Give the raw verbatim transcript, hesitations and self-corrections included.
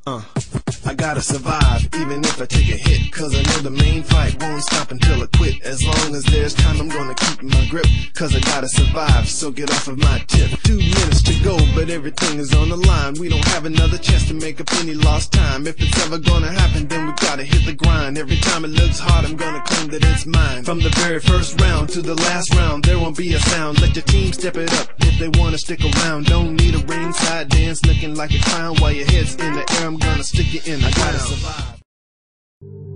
Uh, I gotta survive, even if I take a hit, cause I know the main fight won't stop until I quit. As long as there's time, I'm gonna keep my grip, cause I gotta survive, so get off of my tip. Two minutes to go, but everything is on the line. We don't have another chance to make up any lost time. If it's ever gonna happen, then we gotta hit the grind. Every time it looks hard, I'm gonna claim that it's mine. From the very first round to the last round, there won't be a sound. Let your team step it up if they wanna stick around. Don't need a ringside dance looking like a clown while your head's in the air. I'm gonna stick you in the ground. I gotta survive.